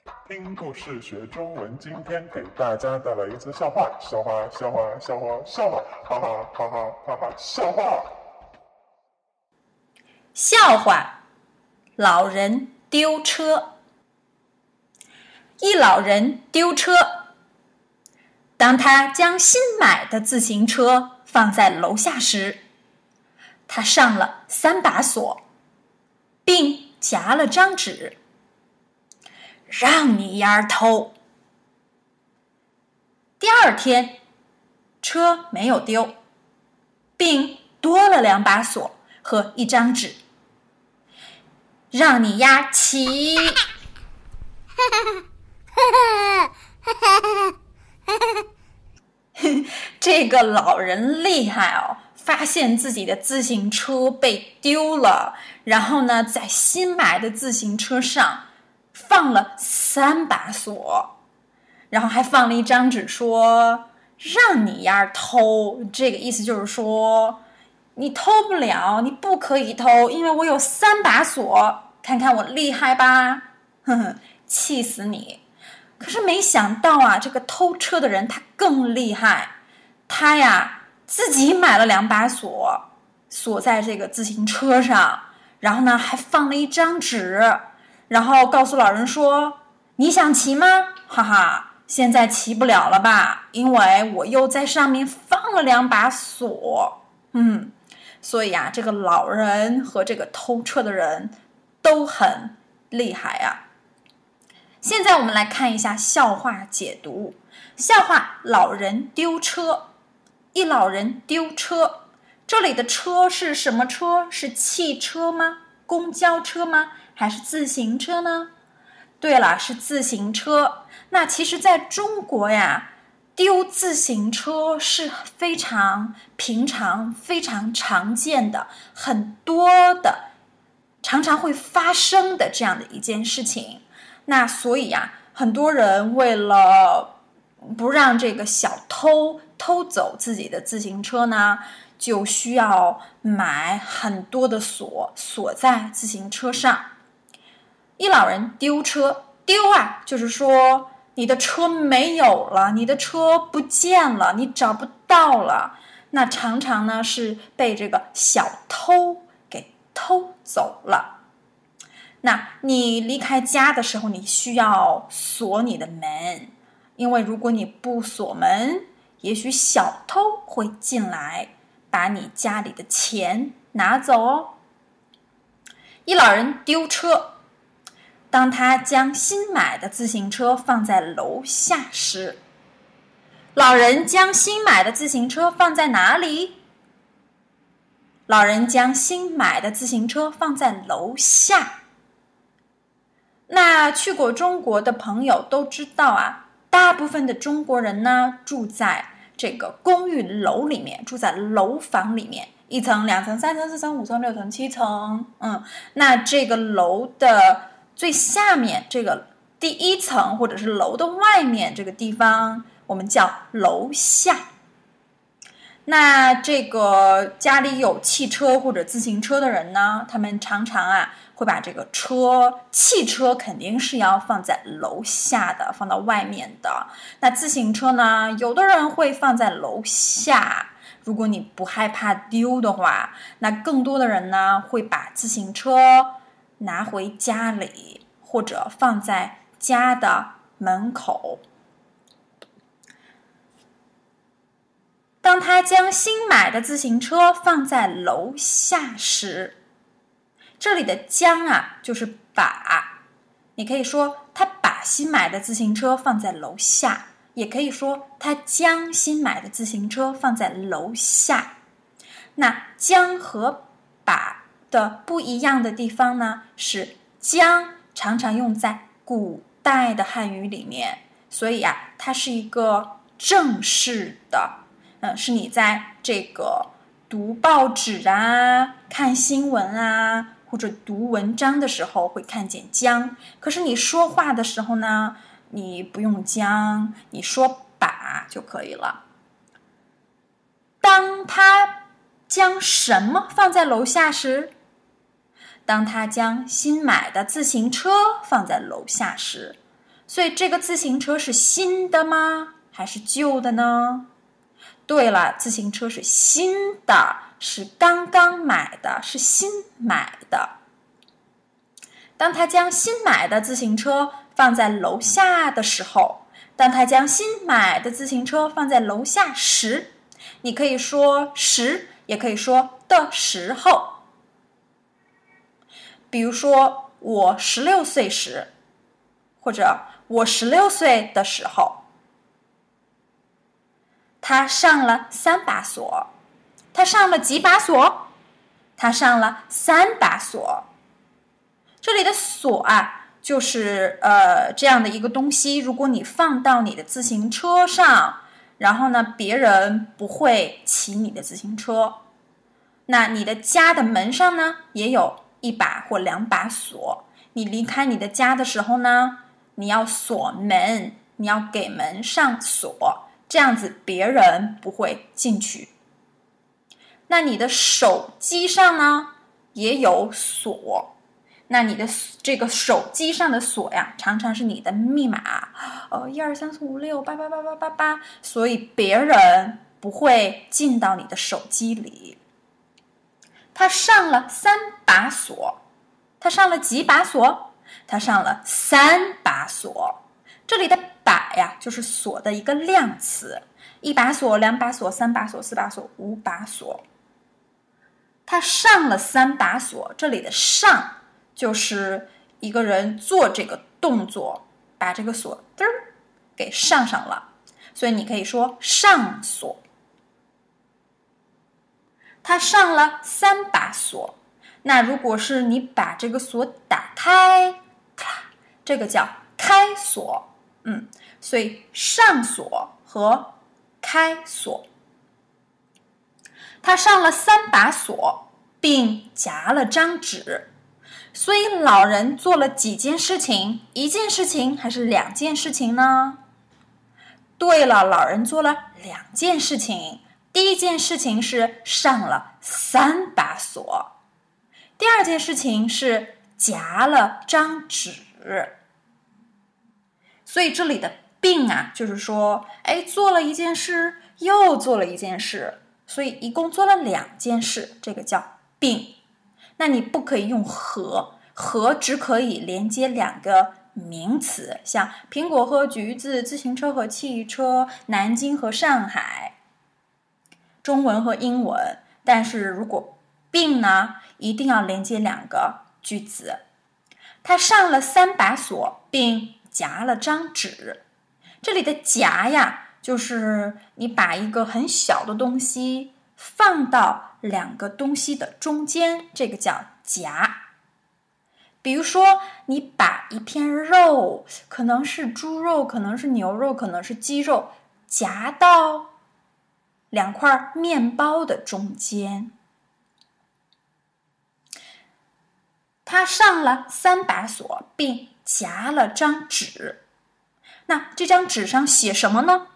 听故事学中文，今天给大家带来一则笑话，笑话，笑话，笑话，笑话，哈哈哈哈哈哈，笑话。 笑话，老人丢车。一老人丢车，当他将新买的自行车放在楼下时，他上了3把锁，并夹了张纸，让你丫儿偷。第二天，车没有丢，并多了2把锁和1张纸，让你丫骑。这个老人厉害哦，发现自己的自行车被丢了，然后呢，在新买的自行车上放了3把锁，然后还放了1张纸说让你丫偷。这个意思就是说你偷不了，你不可以偷，因为我有3把锁，看看我厉害吧。呵呵，气死你。可是没想到啊，这个偷车的人他更厉害，他呀自己买了2把锁，锁在这个自行车上，然后呢还放了1张纸，然后告诉老人说你想骑吗？哈哈，现在骑不了了吧，因为我又在上面放了2把锁。所以啊，这个老人和这个偷车的人都很厉害啊。现在我们来看一下笑话解读。笑话，老人丢车。一老人丢车，这里的车是什么车？是汽车吗？公交车吗？还是自行车呢？对了，是自行车。那其实在中国呀，丢自行车是非常平常、非常常见的，很多的，常常会发生的这样的一件事情。那所以啊，很多人为了不让这个小偷偷走自己的自行车呢，就需要买很多的锁，锁在自行车上。一老人丢车，丢啊，就是说你的车没有了，你的车不见了，你找不到了。那常常呢是被这个小偷给偷走了。那你离开家的时候，你需要锁你的门，因为如果你不锁门，也许小偷会进来，把你家里的钱拿走哦。一老人丢车，当他将新买的自行车放在楼下时，老人将新买的自行车放在哪里？老人将新买的自行车放在楼下。那去过中国的朋友都知道啊，大部分的中国人呢住在这个公寓楼里面，住在楼房里面，1层、2层、3层、4层、5层、6层、7层。那这个楼的最下面，这个第1层或者是楼的外面这个地方，我们叫楼下。那这个家里有汽车或者自行车的人呢，他们常常啊会把这个汽车肯定是要放在楼下的，放到外面的。那自行车呢，有的人会放在楼下。如果你不害怕丢的话，那更多的人呢会把自行车拿回家里，或者放在家的门口。当他将新买的自行车放在楼下时，这里的将啊就是把，你可以说他把新买的自行车放在楼下，也可以说他将新买的自行车放在楼下。那将和把的不一样的地方呢，是将常常用在古代的汉语里面，所以啊，它是一个正式的，是你在这个读报纸啊、看新闻啊，或者读文章的时候会看见将。可是你说话的时候呢，你不用将，你说把就可以了。当他将什么放在楼下时？当他将新买的自行车放在楼下时， 所以这个自行车是新的吗？还是旧的呢？对了，自行车是新的，是刚刚买的，是新买的。当他将新买的自行车放在楼下的时候，当他将新买的自行车放在楼下时，你可以说时，也可以说的时候。比如说我16岁时，或者我16岁的时候。他上了3把锁，他上了几把锁？他上了3把锁。这里的锁啊，就是这样的一个东西，如果你放到你的自行车上，然后呢，别人不会骑你的自行车。那你的家的门上呢，也有1把或2把锁。你离开你的家的时候呢，你要锁门，你要给门上锁。这样子别人不会进去。那你的手机上呢也有锁，那你的这个手机上的锁呀，常常是你的密码，1234568888888，所以别人不会进到你的手机里。他上了3把锁，他上了几把锁？他上了3把锁。这里的把呀，就是锁的一个量词，1把锁、2把锁、3把锁、4把锁、5把锁。他上了3把锁，这里的上就是一个人做这个动作，把这个锁嘚儿给上了，所以你可以说上锁。他上了3把锁，那如果是你把这个锁打开，这个叫开锁。所以上锁和开锁。他上了3把锁，并夹了张纸。所以老人做了几件事情？1件事情还是2件事情呢？对了，老人做了2件事情。第1件事情是上了3把锁，第2件事情是夹了张纸。所以这里的并啊，就是说，做了1件事，又做了1件事，所以一共做了2件事，这个叫并。那你不可以用和，和只可以连接2个名词，像苹果和橘子、自行车和汽车、南京和上海，中文和英文。但是如果并呢，一定要连接2个句子。他上了3把锁，并夹了张纸。这里的夹呀，就是你把一个很小的东西放到2个东西的中间，这个叫夹。比如说你把一片肉，可能是猪肉，可能是牛肉，可能是鸡肉，夹到2块面包的中间。他上了3把锁，并夹了张纸。那这张纸上写什么呢？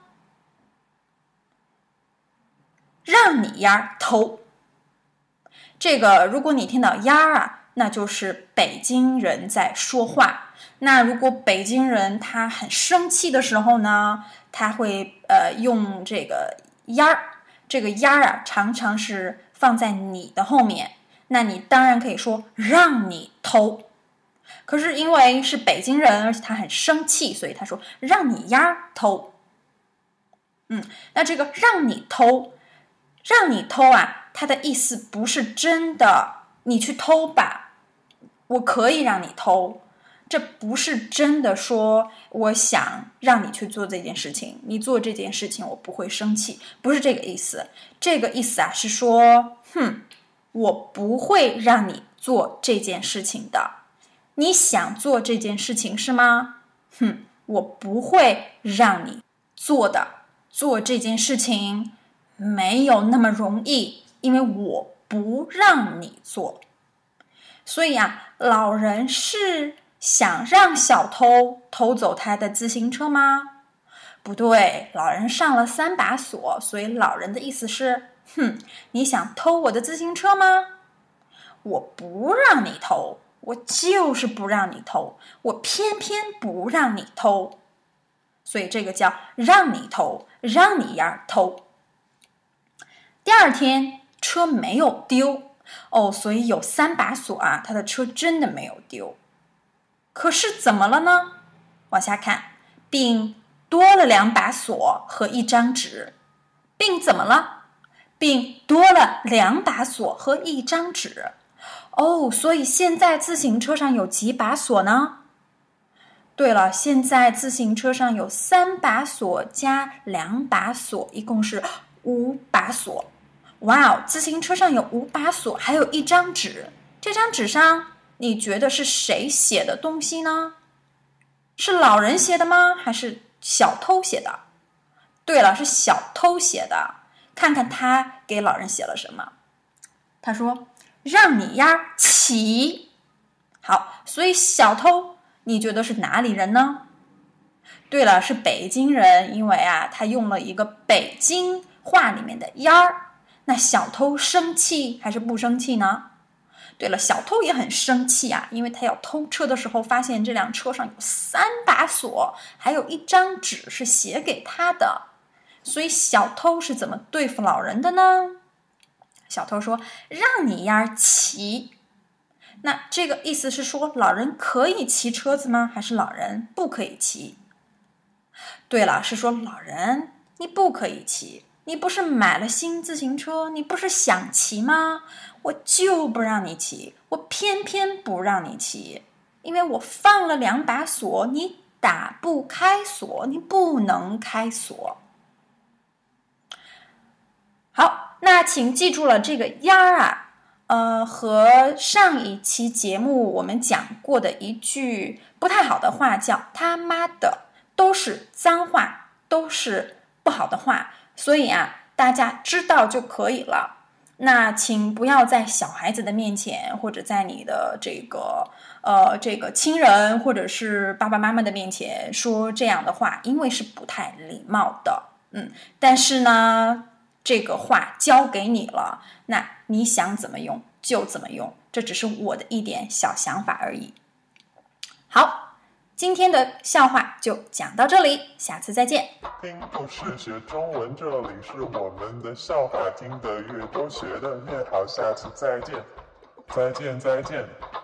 让你丫偷。这个如果你听到丫啊，那就是北京人在说话。那如果北京人他很生气的时候呢，他会用这个丫。这个丫啊，常常是放在你的后面。那你当然可以说让你偷。可是因为是北京人，而且他很生气，所以他说让你丫偷。那这个让你偷，让你偷啊，它的意思不是真的你去偷吧，我可以让你偷，这不是真的说我想让你去做这件事情，你做这件事情我不会生气，不是这个意思。这个意思啊是说我不会让你做这件事情的。你想做这件事情是吗？我不会让你做的。做这件事情没有那么容易，因为我不让你做。所以啊，老人是想让小偷偷走他的自行车吗？不对，老人上了3把锁，所以老人的意思是，你想偷我的自行车吗？我不让你偷， 我就是不让你偷，我偏偏不让你偷。所以这个叫让你偷，让你丫偷。第二天车没有丢哦，所以有3把锁啊，他的车真的没有丢。可是怎么了呢？往下看，并多了2把锁和1张纸。并怎么了？并多了2把锁和1张纸。哦，所以现在自行车上有几把锁呢？对了，现在自行车上有3把锁加2把锁，一共是5把锁。哇哦，自行车上有5把锁，还有1张纸。这张纸上，你觉得是谁写的东西呢？是老人写的吗？还是小偷写的？对了，是小偷写的。看看他给老人写了什么。他说：“让你丫骑。”好，所以小偷，你觉得是哪里人呢？对了，是北京人，因为啊，他用了一个北京话里面的“丫儿”。那小偷生气还是不生气呢？对了，小偷也很生气啊，因为他要偷车的时候，发现这辆车上有3把锁，还有1张纸是写给他的。所以小偷是怎么对付老人的呢？小偷说：“让你丫骑。”那这个意思是说，老人可以骑车子吗？还是老人不可以骑？对了，是说老人你不可以骑。你不是买了新自行车，你不是想骑吗？我就不让你骑，我偏偏不让你骑，因为我放了2把锁，你打不开锁，你不能开锁。好，那请记住了这个丫儿啊，和上一期节目我们讲过的一句不太好的话叫他妈的，都是脏话，都是不好的话，所以啊，大家知道就可以了。那请不要在小孩子的面前，或者在你的这个亲人或者是爸爸妈妈的面前说这样的话，因为是不太礼貌的。但是呢，这个话交给你了，那你想怎么用就怎么用，这只是我的一点小想法而已。好，今天的笑话就讲到这里，下次再见。 听故事学中文，这里是我们的笑话，听得越多学得越好，下次再见，再见再见。